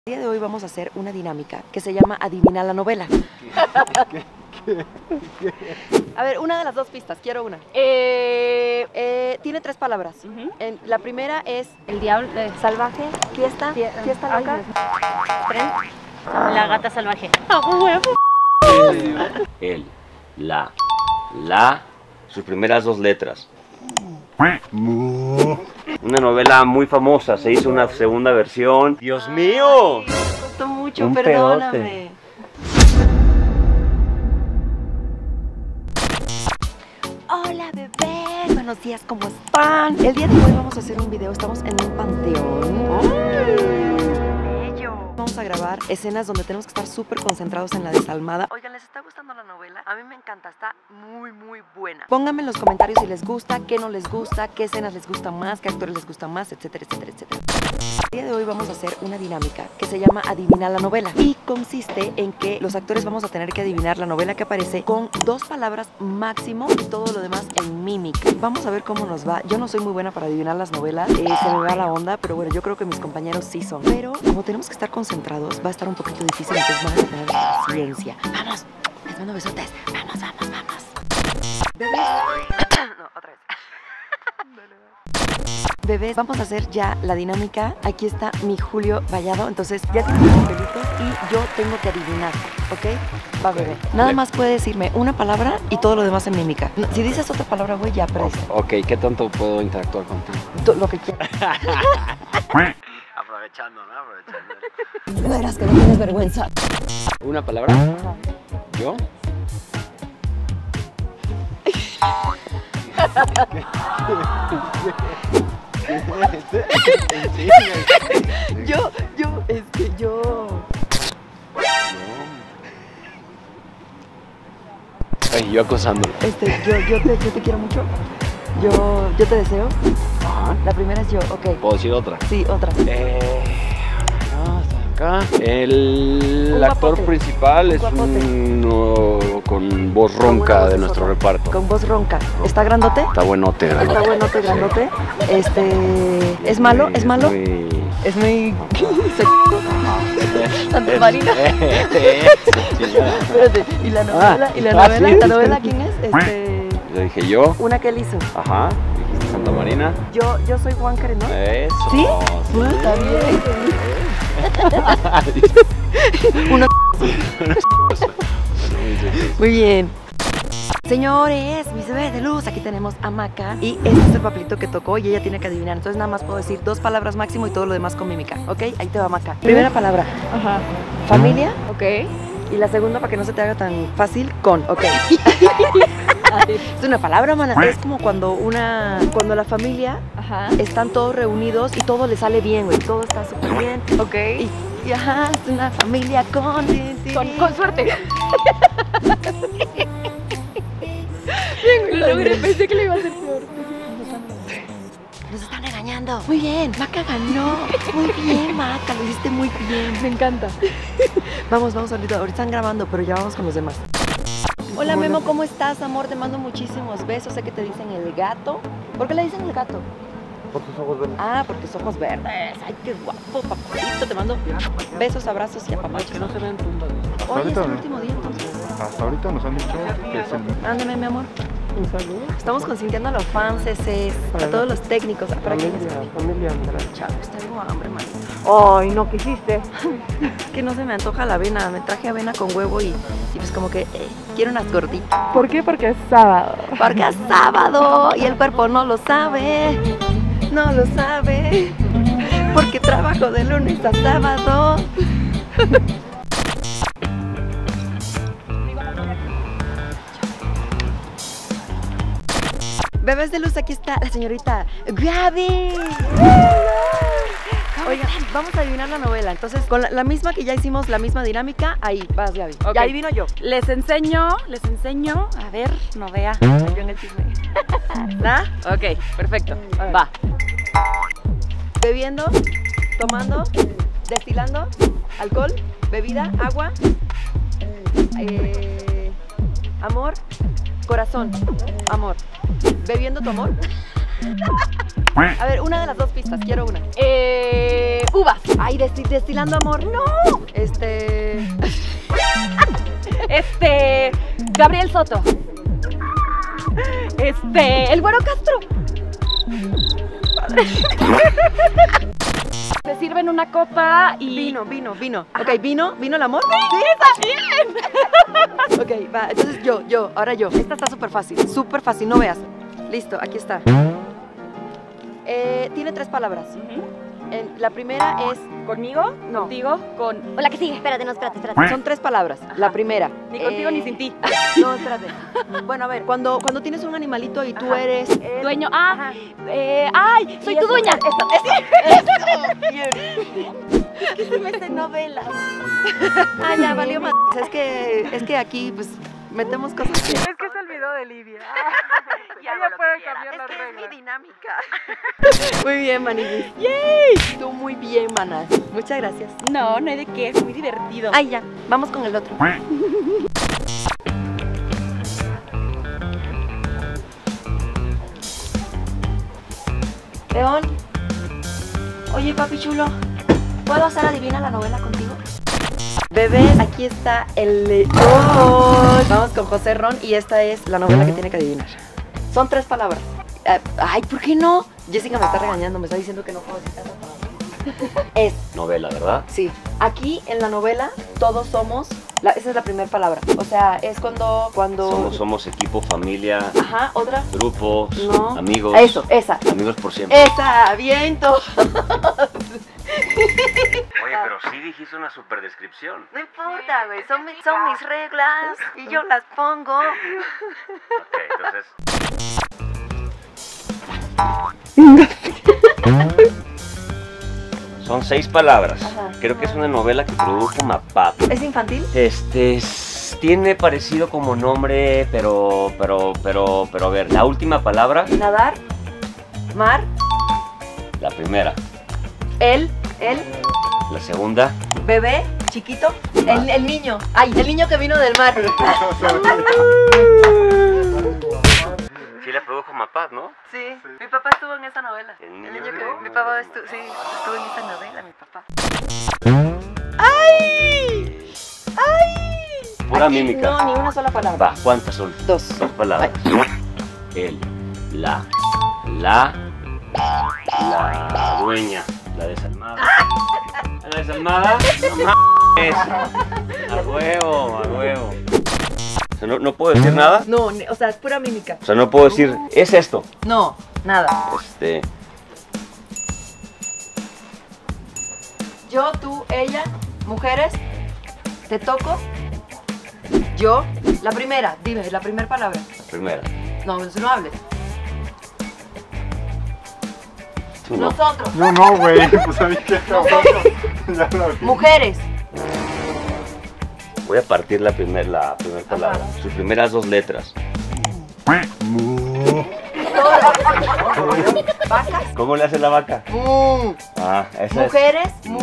El día de hoy vamos a hacer una dinámica que se llama Adivina la novela. A ver, una de las dos pistas, quiero una. Tiene 3 palabras. La primera es el diablo, salvaje, fiesta loca, tren. la gata salvaje. El, la, sus primeras 2 letras. Una novela muy famosa, se hizo una segunda versión. ¡Dios mío! Me costó mucho, Un perdóname. pedote. Hola bebés, buenos días, ¿cómo están? El día de hoy vamos a hacer un video, estamos en un panteón. Vamos a grabar escenas donde tenemos que estar súper concentrados en la desalmada. Oigan, ¿les está gustando la novela? A mí me encanta, está muy buena. Pónganme en los comentarios si les gusta, qué no les gusta, qué escenas les gustan más, qué actores les gustan más, etcétera, etcétera, etcétera. El día de hoy vamos a hacer una dinámica que se llama Adivina la novela y consiste en que los actores vamos a tener que adivinar la novela que aparece con 2 palabras máximo y todo lo demás en mímica. Vamos a ver cómo nos va. Yo no soy muy buena para adivinar las novelas, se me va la onda, pero bueno, yo creo que mis compañeros sí son. Pero como tenemos que estar concentrados, va a estar un poquito difícil, entonces van a tener paciencia. ¡Vamos! Les mando besotes. ¡Vamos! Bebés. No, otra vez. Bebés, vamos a hacer ya la dinámica. Aquí está mi Julio Vallado, entonces ya tiene los papelitos y yo tengo que adivinar, ¿ok? Va, bebé. Nada más puede decirme una palabra y todo lo demás en mímica. Si dices otra palabra, güey, ya perdiste. Ok, ¿qué tanto puedo interactuar contigo? Lo que quieras. Aprovechando, ¿no? Aprovechando. De veras que no tienes vergüenza. ¿Una palabra? ¿Yo? Yo. Ay, yo acosándolo. Yo te quiero mucho. Yo te deseo. Ajá. La primera es yo, ok. ¿Puedo decir otra? Sí, otra. Acá. El Un actor guapote. principal es Guapote. uno con voz Con una ronca voz de nuestro sota. reparto. Con voz ronca. ¿Está grandote? Está buenote, Está grandote. buenote, grandote. ¿Es malo? ¿Es malo? Muy... Es muy... Santa Marina. Espérate, ¿y la novela? ¿Y la novela? sí. ¿La novela quién es? Le dije yo. Una que él hizo. Ajá. Dijiste Santa Marina. Yo soy Juan Karen, ¿no? Eso. ¿Sí? Está bien. Una... Muy bien. Señores, mis bebés de luz, aquí tenemos a Maca y este es el papelito que tocó y ella tiene que adivinar. Entonces nada más puedo decir 2 palabras máximo y todo lo demás con mímica, ¿ok? Ahí te va, Maca. Primera palabra, Ajá. familia. Ok. Y la segunda, para que no se te haga tan fácil, con, ok. Es una palabra, mana. Es como cuando la familia Ajá. están todos reunidos y todo le sale bien, güey. Todo está súper bien. Ok. Y ajá, es una familia con suerte. Lo logré, pensé que le iba a hacer peor. Nos están regañando. Muy bien, Maca ganó. Muy bien, Maca, lo hiciste muy bien. Me encanta. Vamos ahorita están grabando, pero ya vamos con los demás. Hola Memo, ¿cómo estás, amor? Te mando muchísimos besos. Sé que te dicen el gato. ¿Por qué le dicen el gato? Por tus ojos verdes. Ah, porque tus ojos verdes. Ay, qué guapo, papacito. Te mando besos, abrazos y apapachos. no se ven puntas. Hoy es ahorita el no. último día, entonces. Hasta ahorita nos han dicho que es el... Ándame, mi amor. Un saludo. Estamos consintiendo a los fans, a todos los técnicos. ¿Para quién es? Familia Andrés. Chavos, tengo hambre, man. Ay, no, ¿qué hiciste? Que no se me antoja la avena. Me traje avena con huevo y pues como que quiero unas gorditas. ¿Por qué? Porque es sábado. Porque es sábado y el cuerpo no lo sabe. No lo sabe. Porque trabajo de lunes a sábado. Bebés de luz, aquí está la señorita Gaby. Oigan, vamos a adivinar la novela. Entonces, con la misma que ya hicimos, la misma dinámica, ahí vas, Gaby. Ok. Ya adivino yo. Les enseño. A ver, no vea. Yo en el chisme. ¿Da? Ok, perfecto. Órale. Va. Bebiendo, tomando, destilando, alcohol, bebida, agua, amor, corazón, amor. Bebiendo tu amor. A ver, una de las dos pistas, quiero una. Uvas. Ay, destilando amor, no. Gabriel Soto. El Güero Castro. Se sirven una copa y... Vino. Ok, ¿vino el amor? ¡Sí, también! Ok, va, entonces ahora yo. Esta está súper fácil, no veas. Listo, aquí está. Tiene 3 palabras. La primera es... ¿Conmigo? No. Contigo, con... Hola, que sigue. Espérate. Son 3 palabras. La primera. Ni contigo ni sin ti. No, espérate. Bueno, a ver, cuando tienes un animalito y tú eres... Dueño. ¡Ay! ¡Soy tu dueña! Es que se me hacen novelas. Ah, ya, valió más. Es que aquí, pues, metemos cosas que... Es que se olvidó de Lidia. Ya Ella puede cambiar las Es reglas. mi dinámica. Muy bien, Maniguis. ¡Yay! Tú muy bien, manas. Muchas gracias. No hay de qué, es muy divertido. Ay, ya. Vamos con el otro. León. Oye, papi chulo. ¿Puedo hacer adivina la novela contigo? Bebés, aquí está el león. Vamos con José Ron y esta es la novela que tiene que adivinar. Son 3 palabras. Ay, ¿por qué no? Jessica me está regañando, me está diciendo que no puedo decir tantas palabras. Es, Novela, ¿verdad? sí. Aquí en la novela todos somos, esa es la primera palabra. O sea, es cuando... Somos equipo, familia, Ajá, otra. grupos, No. amigos. Eso, esa. Amigos por siempre. Esa, viento. Oye, pero sí dijiste una super descripción. No importa, güey, son mis reglas y yo las pongo. Ok, entonces... Son 6 palabras. Ajá. Creo que es una novela que produjo Mapap. ¿Es infantil? Tiene parecido como nombre, pero a ver, la última palabra, Nadar, mar, la primera, él, la segunda, bebé, chiquito, el niño. Ay, el niño que vino del mar. sí la produjo Mapap, ¿no? Sí, mi papá estuvo en esa novela. El El niño niño que- que... Mi papá estuvo en esa novela, mi papá. ¡Ay! Pura Aquí mímica. No, ni una sola palabra. Va, ¿cuántas son? 2. 2 palabras. El, la dueña, la desalmada. ¿La desalmada? No mames. A huevo. O sea, no puedo decir nada. No, o sea, es pura mímica. O sea, no puedo decir, es esto. No, nada. Yo, tú, ella, mujeres, te toco. Yo, la primera, dime, la primera palabra. La primera. No, no hables. Tú no. Nosotros, No, güey. Pues a mí que nosotros, ya lo vi. mujeres. Voy a partir la primera palabra. Sus primeras 2 letras. Vacas, ¿Cómo le hace la vaca? mu. Ah, esa es. Mujeres, mu.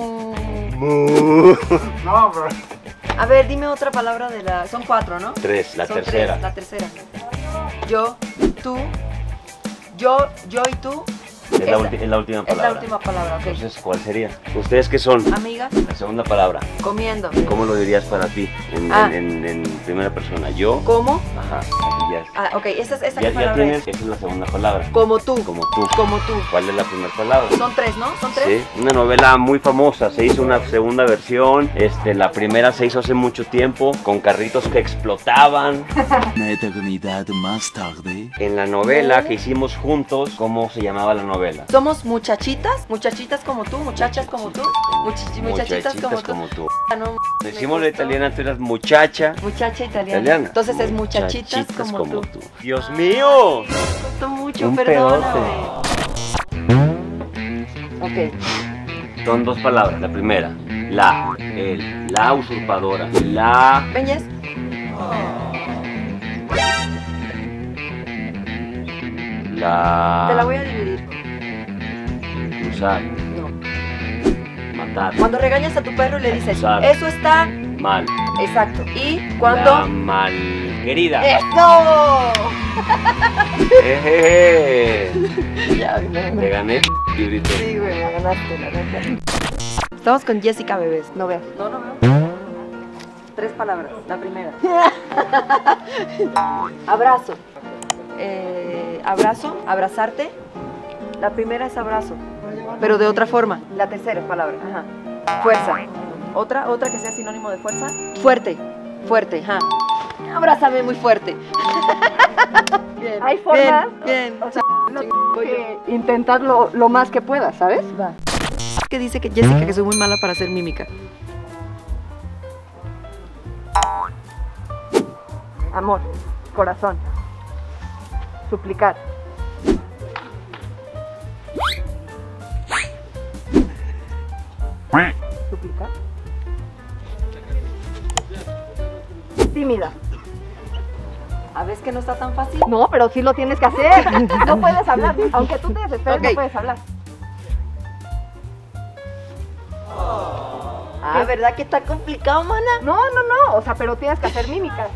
No, bro. A ver, dime otra palabra de la... Son 4, ¿no? 3, la Son tercera. 3, la tercera. Yo, tú, yo y tú. Es la última Es palabra. la última palabra, ok. Entonces, ¿cuál sería? ¿Ustedes qué son? Amigas, La segunda palabra. comiendo. ¿Cómo lo dirías para ti en primera persona? Yo. ¿Cómo? Ajá. Así ya. Ah, ok, esa Ya palabra tienes, es. esa es la segunda palabra. Como tú. Como tú. Como tú. ¿Cuál es la primera palabra? Son 3, ¿no? Son 3. Sí, una novela muy famosa, se hizo una segunda versión, la primera se hizo hace mucho tiempo, con carritos que explotaban. Una eternidad más tarde. En la novela que hicimos juntos, ¿cómo se llamaba la novela? Somos muchachitas como tú, muchachas como tú, muchachitas como tú. Ah, no, Decimos me la gustó. italiana, tú eras muchacha. Muchacha italiana. Italiana. Entonces es muchachitas como tú. ¡Dios mío! Me gustó mucho, Un perdóname. Ok. Son 2 palabras, la primera, la usurpadora, ¿Peñas? Te la voy a dividir. usar, No. matar, Cuando regañas a tu perro y le dices, Acusar. eso está mal, exacto. Y la cuando Querida. ¡Eso! Ya, te gané, librito. Sí, güey, me ganaste, la neta. Estamos con Jessica Bebés. No veas. No veo. 3 palabras. La primera. Abrazo. Abrazo, abrazarte. La primera es abrazo, pero de otra forma. La tercera palabra. Ajá. Fuerza. Otra que sea sinónimo de fuerza. Fuerte. Fuerte, ajá. Abrázame muy fuerte. Bien. Hay formas, bien. o sea, que intentarlo lo más que puedas, ¿sabes? Va. Que dice que Jessica que soy muy mala para hacer mímica. Amor, corazón, suplicar. ¿Suplicar? Tímida. A ver, que no está tan fácil. No, pero sí lo tienes que hacer. No puedes hablar. Aunque tú te desesperes, Ok. no puedes hablar. Ah, ¿verdad que está complicado, mana? No. O sea, pero tienes que hacer mímica.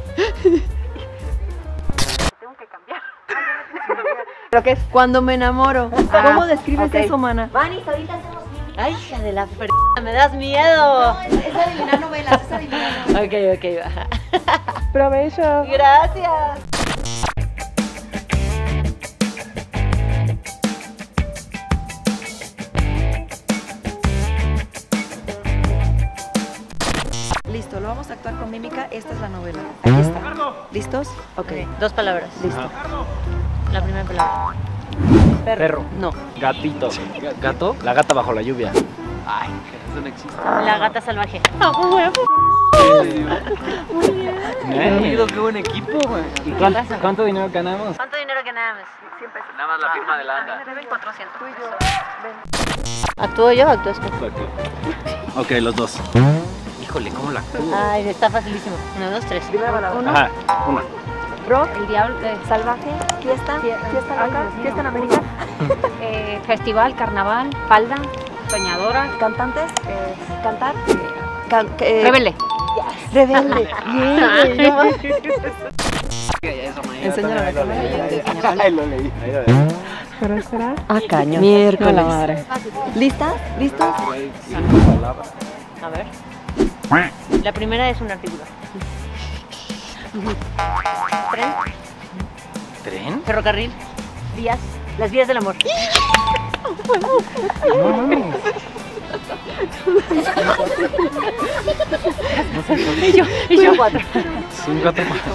Tengo que cambiar. ¿Pero qué es? Cuando me enamoro. Ah, ¿Cómo describes ok. eso, mana? Vanis, ahorita hacemos mímica. Ay, hija de la Me das miedo. Es adivinar novelas, es adivinar novelas. Ok, va. Provecho. Gracias. Listo, lo vamos a actuar con mímica. Esta es la novela. Aquí está. ¿Listos? Ok. 2 palabras. Listo. La primera palabra. Perro. No. Gatito. ¿Gato? La gata bajo la lluvia. Ay, eso no existe. La gata salvaje. Qué buen equipo, güey. ¿Y cuánto dinero ganamos? ¿Cuánto dinero ganamos? Nada más la firma de la anda. 400 pesos. ¿Actúo yo o actúas tú? Ok, los dos. Híjole, ¿cómo la actúo? Ay, está facilísimo. 1, 2, 3. Ajá, una. Rock. El diablo. Salvaje. Fiesta. Fiesta loca. Fiesta en América. Festival, carnaval, falda, soñadora, Cantantes. Cantar. rebelde. Rebelde. Bien, güey, no más. Enséñalo a la cámara. Ay, lo leí. Ah, caño. Miércoles. No, la madre. ¿Listas? ¿Listos? A ver. La primera es un artículo. Tren, ¿Tren? ferrocarril, vías, las vías del amor. No mames. Y yo 4. 5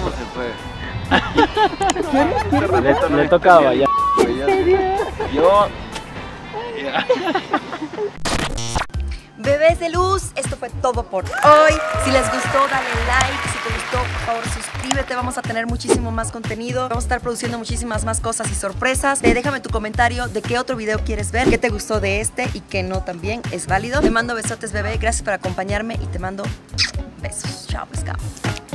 Le toca a Vaya. Yo. Bebés de luz, esto fue todo por hoy. Si les gustó, dale like. Si te gustó, por favor, suscríbete. Vamos a tener muchísimo más contenido. Vamos a estar produciendo muchísimas más cosas y sorpresas. Déjame tu comentario de qué otro video quieres ver, qué te gustó de este y qué no también es válido. Te mando besotes, bebé. Gracias por acompañarme y te mando besos. Chao, pescado.